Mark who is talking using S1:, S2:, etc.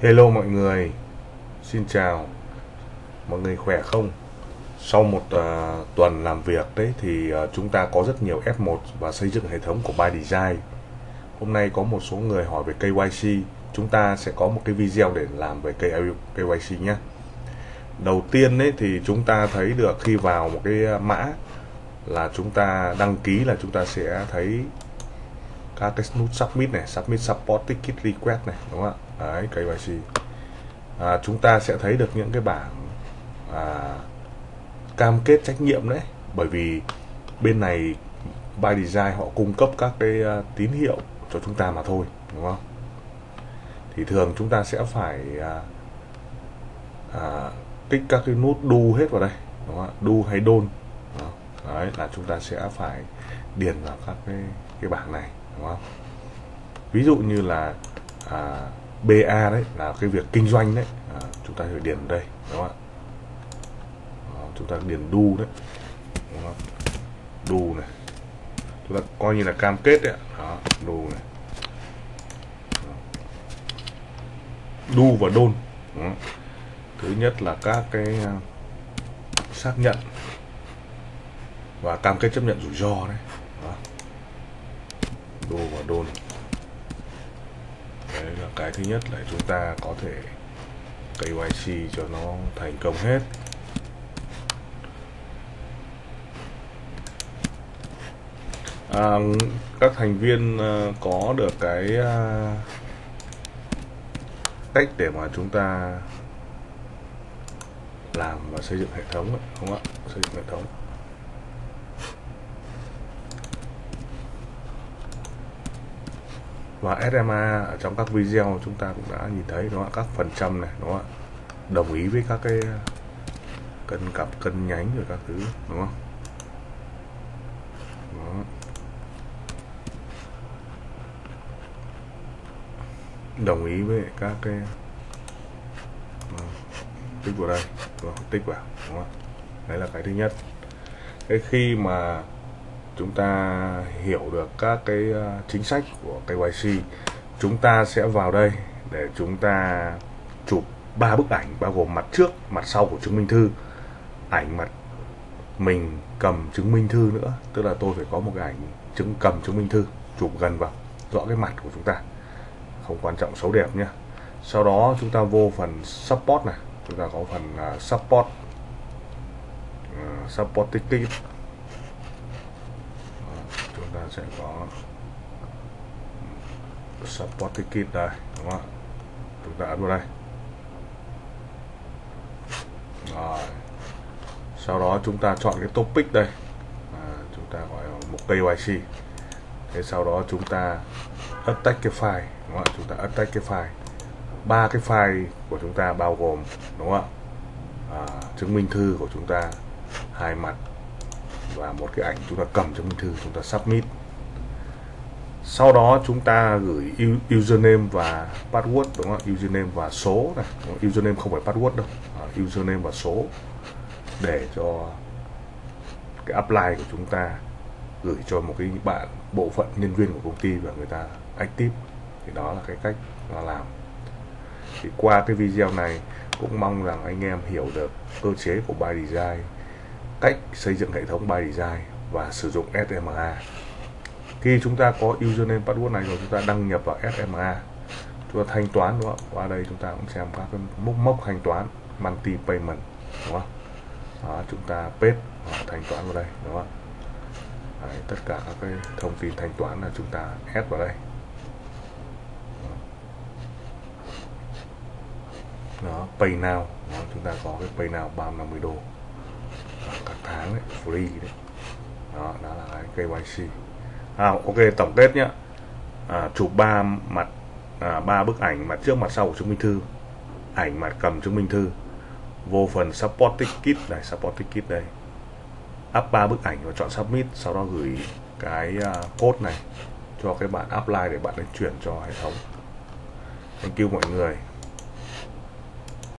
S1: Hello mọi người, xin chào, mọi người khỏe không? Sau một tuần làm việc đấy thì chúng ta có rất nhiều F1 và xây dựng hệ thống của By Design. Hôm nay có một số người hỏi về KYC, chúng ta sẽ có một cái video để làm về KYC nhé. Đầu tiên đấy thì chúng ta thấy được khi vào một cái mã là chúng ta đăng ký là chúng ta sẽ thấy các cái nút submit này, submit support ticket request này, đúng không ạ? Đấy, KYC. Chúng ta sẽ thấy được những cái bảng cam kết trách nhiệm đấy, bởi vì bên này By Design họ cung cấp các cái tín hiệu cho chúng ta mà thôi, đúng không? Thì thường chúng ta sẽ phải kích các cái nút do hết vào đây, đúng không? Do hay don't, đấy là chúng ta sẽ phải điền vào các cái bảng này, đúng không? Ví dụ như là BA đấy là cái việc kinh doanh đấy, chúng ta phải điền vào đây, đúng không ạ? Chúng ta điền do đấy, đúng không? Do này, chúng ta coi như là cam kết đấy, đó, do này, do và don't. Thứ nhất là các cái xác nhận và cam kết chấp nhận rủi ro đấy, đó. Do và don't. Đấy là cái thứ nhất là chúng ta có thể KYC cho nó thành công hết. Các thành viên có được cái cách để mà chúng ta làm và xây dựng hệ thống ấy, không ạ? Xây dựng hệ thống. Và SMA ở trong các video chúng ta cũng đã nhìn thấy, đúng không? Các phần trăm này, đúng không? Đồng ý với các cái cân cặp, cân nhánh rồi các thứ, đúng không? Đó. Đồng ý với các cái tích vào đây, tích vào, đúng không? Đấy là cái thứ nhất. Cái khi mà chúng ta hiểu được các cái chính sách của KYC, chúng ta sẽ vào đây để chúng ta chụp 3 bức ảnh, bao gồm mặt trước, mặt sau của chứng minh thư. Ảnh mặt mình cầm chứng minh thư nữa, tức là tôi phải có một cái ảnh cầm chứng minh thư, chụp gần vào, rõ cái mặt của chúng ta, không quan trọng xấu đẹp nhé. Sau đó chúng ta vô phần support này, chúng ta có phần support ticket. Chúng ta sẽ có support ticket đây, đúng không ạ? Chúng ta ấn vào đây. Rồi. Sau đó chúng ta chọn cái topic đây, chúng ta gọi là một KYC. Thế sau đó chúng ta attach cái file, đúng không ạ? Chúng ta attach cái file. 3 cái file của chúng ta bao gồm, đúng không ạ? Chứng minh thư của chúng ta 2 mặt và một cái ảnh chúng ta cầm chứng minh thư, chúng ta submit. Sau đó chúng ta gửi username và password, đúng không? Username và số này, username không phải password đâu, username và số, để cho cái upline của chúng ta gửi cho một cái bạn bộ phận nhân viên của công ty và người ta active. Thì đó là cái cách nó làm. Thì qua cái video này cũng mong rằng anh em hiểu được cơ chế của By Design, cách xây dựng hệ thống By Design và sử dụng SMA. Khi chúng ta có username password này rồi, chúng ta đăng nhập vào SMA, chúng ta thanh toán, đúng không? Qua đây chúng ta cũng xem các cái mốc thanh toán, multi payment, đúng không? Đó, chúng ta paste thanh toán vào đây, đúng không? Đấy, tất cả các cái thông tin thanh toán là chúng ta add vào đây. Đó, pay now, đó, chúng ta có cái pay now 350 đô các tháng đấy, free đấy. Đó là cái KYC. Ok, tổng kết nhé. Chụp 3 mặt, 3 bức ảnh mặt trước, mặt sau của chứng minh thư, ảnh mặt cầm chứng minh thư, vô phần support ticket này, support ticket đây, up 3 bức ảnh và chọn submit. Sau đó gửi cái code này cho cái bạn upline để bạn ấy chuyển cho hệ thống. Thank you mọi người.